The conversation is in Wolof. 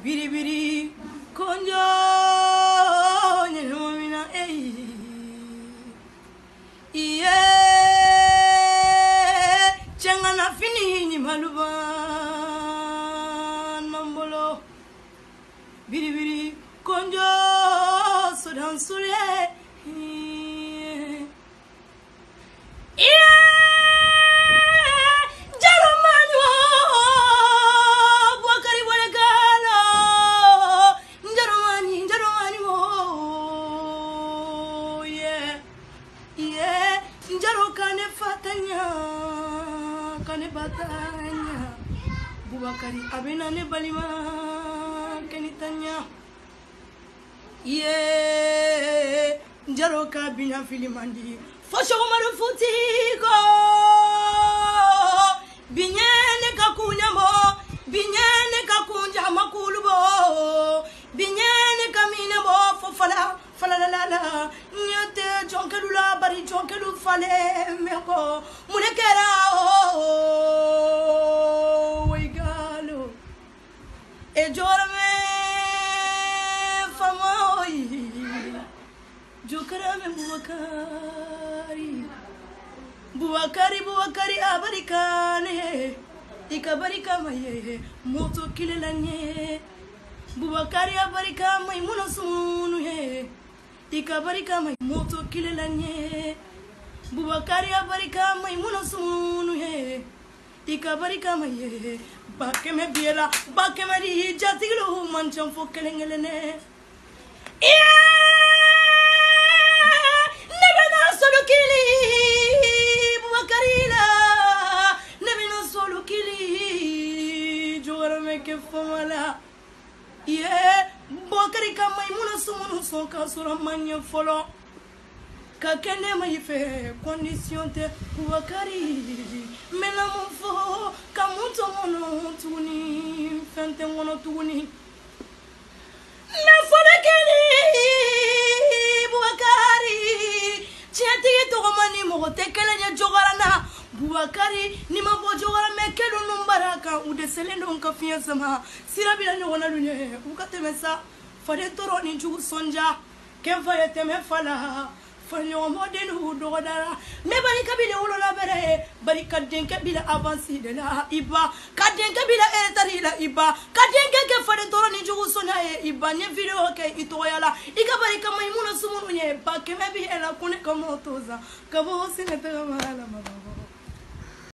biri biri konjo nyemina iye changana fini ni maluba nambolo biri biri konjo sudan sule Bubakari abena ne balima kenitanya ye njaro ka bina filimandi fasho marufutiko binyene kakunyamo binyene kakunja makulubo binyene kamina bo fofala falalala nyate jonkelula bari jonkelu fale meko munekera ejorme famoi jukara me buakari abarikane ikabarika maye moto kilelanye buakari abarika mai munosunu he ikabarika mai moto kilelanye buakari abarika mai munosunu he ikabarika maye bakeme biela bakeme ri jatiglo mancham fokelengelene nebena solo kili buakarila nebena solo kili jorame ke famala buakari kamay muna sumunu soka sura manya folo kakene mai fe condition te buakari mena mo fo kamuto mono tuni fente mono tuni me fole keli buakari cheti to mani mo te kele nya jogarana buakari ni mabo jogara me kelu numbaraka ude selendo nkafia sama sirabila ni wona lunye ukate mesa fade toro ni jugu sonja kemfa yete me fala fanyo modenu dogodara me bari kabile ulo la bere bari kadenke bila avanci de la iba kadenke bila etari la iba kadenke ke fade toro ni jugu sona e iba nye video ke itoyala ikabari kama imuna sumunu nye ba ke me bi ela kune kama toza kabo sinete mala mama